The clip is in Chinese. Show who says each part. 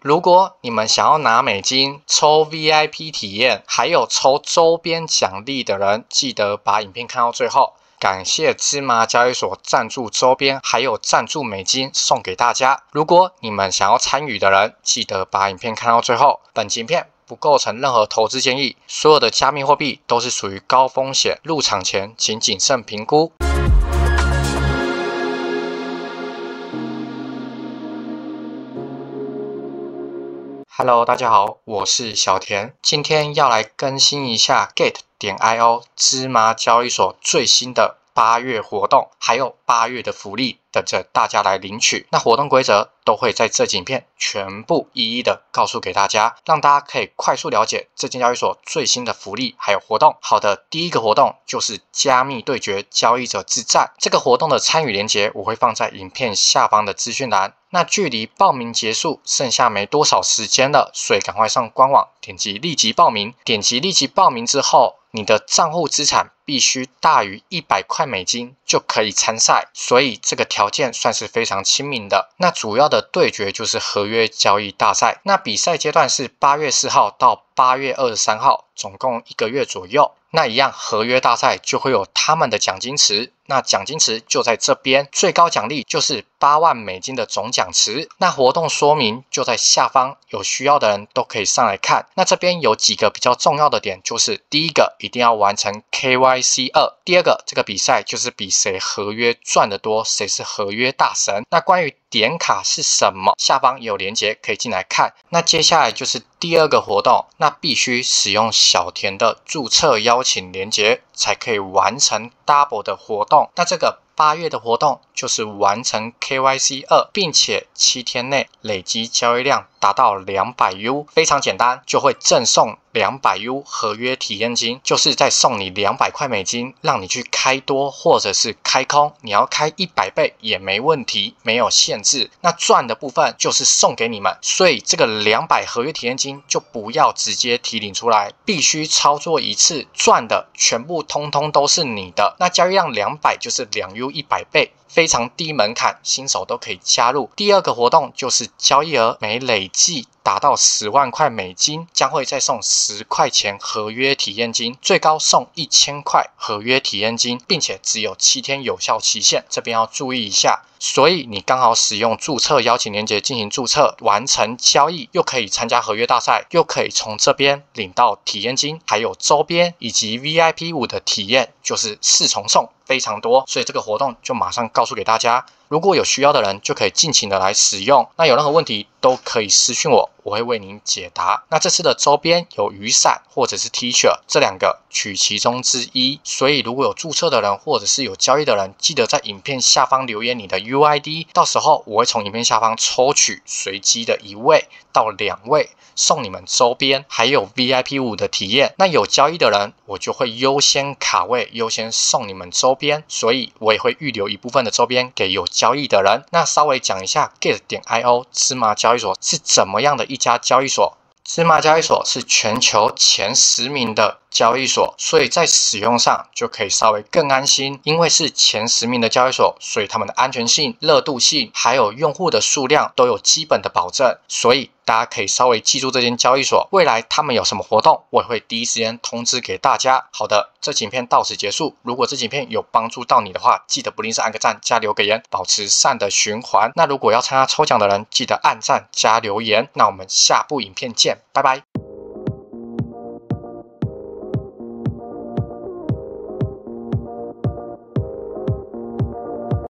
Speaker 1: 如果你们想要拿美金抽 VIP 体验，还有抽周边奖励的人，记得把影片看到最后。感谢芝麻交易所赞助周边，还有赞助美金送给大家。如果你们想要参与的人，记得把影片看到最后。本集影片不构成任何投资建议，所有的加密货币都是属于高风险，入场前请谨慎评估。Hello， 大家好，我是小田，今天要来更新一下 Gate.io 芝麻交易所最新的8月活动，还有8月的福利，等着大家来领取。那活动规则都会在这影片全部一一的告诉给大家，让大家可以快速了解这间交易所最新的福利还有活动。好的，第一个活动就是加密对决交易者之战，这个活动的参与连结我会放在影片下方的资讯栏。那距离报名结束剩下没多少时间了，所以赶快上官网点击立即报名。点击立即报名之后，你的账户资产必须大于100块美金就可以参赛，所以这个条件算是非常亲民的。那主要的对决就是合约交易大赛，那比赛阶段是8月4号到8月23号，总共1个月左右。那一样合约大赛就会有他们的奖金池，那奖金池就在这边，最高奖励就是8万美金的总奖池。那活动说明就在下方，有需要的人都可以上来看。那这边有几个比较重要的点，就是第一个一定要完成 KYC2， 第二个这个比赛就是比谁合约赚得多，谁是合约大神。那关于点卡是什么，下方也有连结可以进来看。那接下来就是第二个活动，那必须使用小田的注册邀请连结才可以完成 Double 的活动。那这个8月的活动就是完成 KYC2， 并且7天内累积交易量达到200U， 非常简单，就会赠送200U 合约体验金，就是再送你200块美金，让你去开多或者是开空，你要开100倍也没问题，没有限制。那赚的部分就是送给你们，所以这个200合约体验金就不要直接提领出来，必须操作一次，赚的全部通通都是你的。那交易量200就是2U 100倍。非常低门槛，新手都可以加入。第二个活动就是交易额每累计达到10万块美金，将会再送10块钱合约体验金，最高送1000块合约体验金，并且只有7天有效期限，这边要注意一下。所以你刚好使用注册邀请连结进行注册，完成交易，又可以参加合约大赛，又可以从这边领到体验金，还有周边以及 VIP5 的体验，就是4重送，非常多。所以这个活动就马上告诉给大家，如果有需要的人就可以尽情的来使用。那有任何问题都可以私讯我，我会为您解答。那这次的周边有雨伞或者是 T 恤，这两个取其中之一。所以如果有注册的人或者是有交易的人，记得在影片下方留言你的 UID， 到时候我会从影片下方抽取随机的1位到2位，送你们周边还有 VIP5 的体验。那有交易的人我就会优先卡位，优先送你们周边，所以我也会预留一部分的周边给有交易的人。那稍微讲一下 Gate.io 芝麻交易所是怎么样的一家交易所。芝麻交易所是全球前10名的交易所，所以在使用上就可以稍微更安心。因为是前10名的交易所，所以他们的安全性、热度性还有用户的数量都有基本的保证，所以大家可以稍微记住这间交易所。未来他们有什么活动，我也会第一时间通知给大家。好的，这期影片到此结束。如果这期影片有帮助到你的话，记得不吝啬按个赞加留个言，保持善的循环。那如果要参加抽奖的人，记得按赞加留言。那我们下部影片见，拜拜。